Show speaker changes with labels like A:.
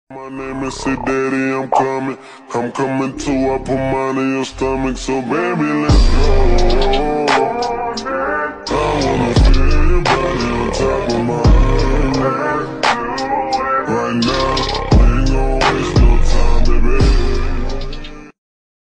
A: My name is Say Daddy, I'm coming too. I put mine in your stomach, so baby, let's go. I wanna feel your body on top of my head right now.